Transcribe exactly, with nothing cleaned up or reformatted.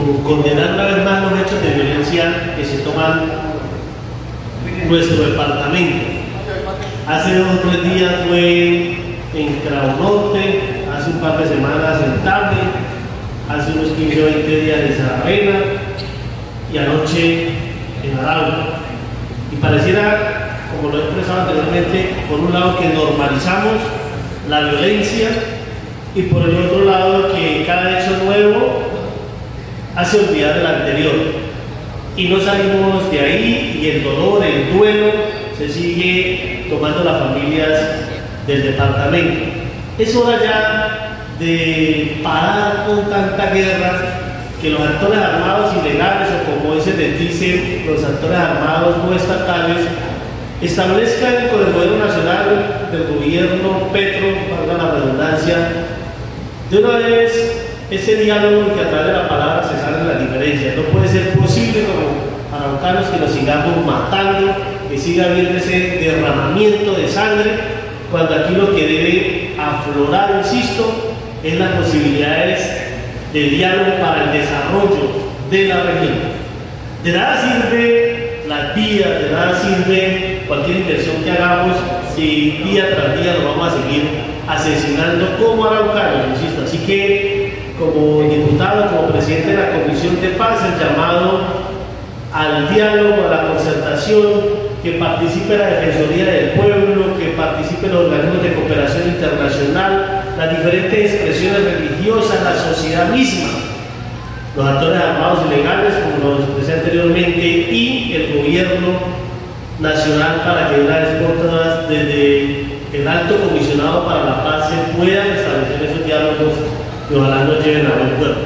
condenar una vez más los hechos de violencia que se toman en nuestro departamento. Hace dos o tres días fue en Cravo Norte, hace un par de semanas en Tame, hace unos quince o veinte días en Saravena y anoche en Arauca. Y pareciera, como lo he expresado anteriormente, por un lado que normalizamos la violencia y por el otro lado que cada hecho nuevo hace olvidar el anterior. Y no salimos de ahí y el dolor, el duelo se sigue tomando las familias del departamento. Es hora ya de parar con tanta guerra, que los actores armados ilegales, o como se les dice, los actores armados no estatales, establezcan con el gobierno nacional del gobierno Petro, para la redundancia, de una vez ese diálogo que a través de la palabra se salen las diferencias. No puede ser posible como araucanos que nos sigamos matando, que siga habiendo ese derramamiento de sangre, cuando aquí lo que debe aflorar, insisto, es las posibilidades de diálogo para el desarrollo de la región. De nada sirve las vías, de nada sirve cualquier inversión que hagamos si día tras día nos vamos a seguir asesinando como araucanos, insisto. Así que, como diputado, como presidente de la Comisión de Paz, el llamado al diálogo, a la concertación, que participe la Defensoría del Pueblo, que participen los organismos de cooperación internacional, las diferentes expresiones religiosas, la sociedad misma, los actores armados ilegales, como lo expresé anteriormente, y el gobierno nacional, para que una vez por todas, desde el alto comisionado para la paz, se puedan establecer esos diálogos que ojalá nos lleven a buen puerto.